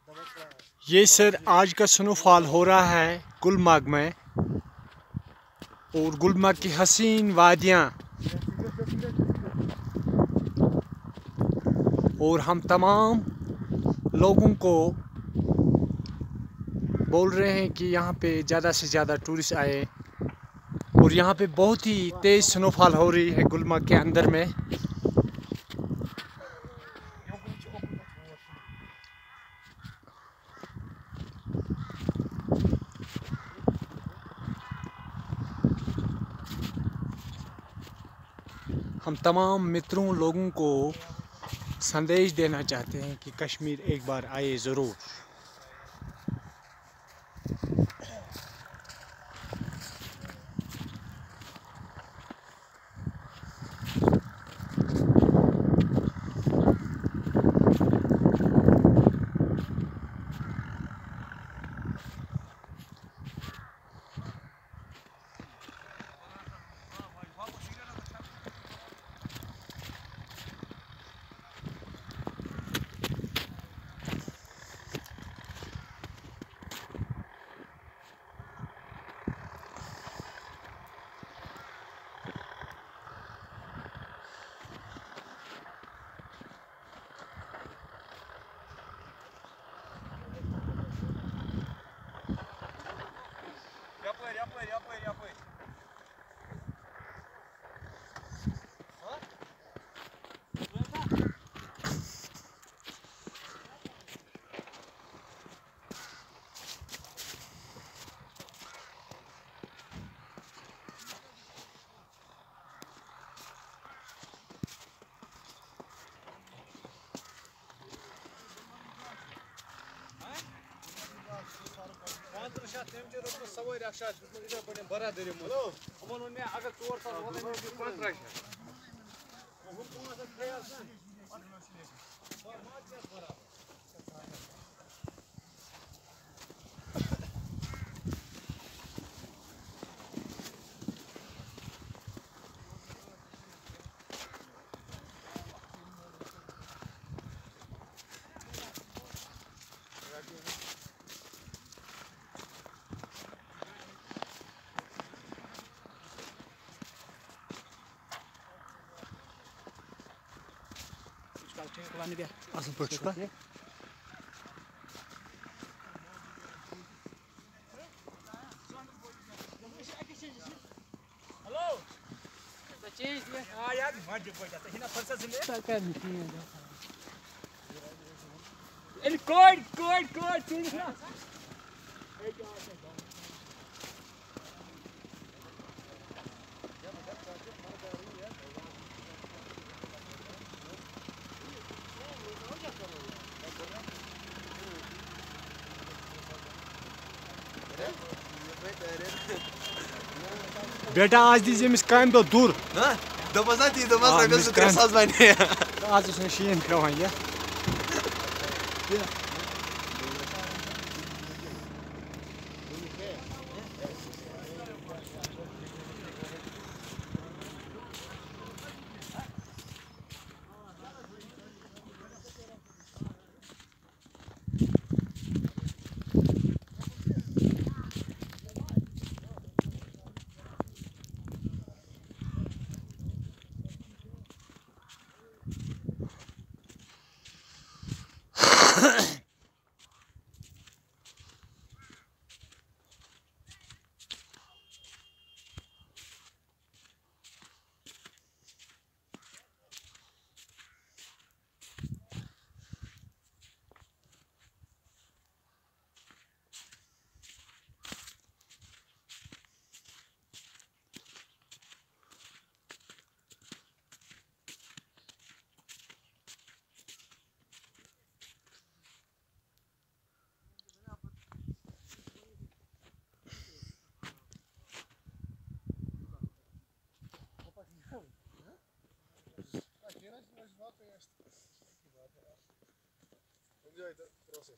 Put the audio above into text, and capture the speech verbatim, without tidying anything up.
ये सर आज का स्नोफॉल हो रहा है गुलमर्ग में, और गुलमर्ग की हसीन वादियाँ, और हम तमाम लोगों को बोल रहे हैं कि यहाँ पे ज़्यादा से ज़्यादा टूरिस्ट आए। और यहाँ पे बहुत ही तेज़ स्नोफॉल हो रही है गुलमर्ग के अंदर में। हम तमाम मित्रों लोगों को संदेश देना चाहते हैं कि कश्मीर एक बार आए ज़रूर। Yapmayın, yapmayın, yapmayın, yapmayın. सवारी अक्षा बरादरी मे अगर चोर Asıl pöçükler. Ele corre, corre, corre, tudo. बेटा आज दीजिए मिस काम दो दूर ना दबस ना ती दबस रगल से तेरे साथ बने आज उसने शीन करवाई है। Enjoy the process.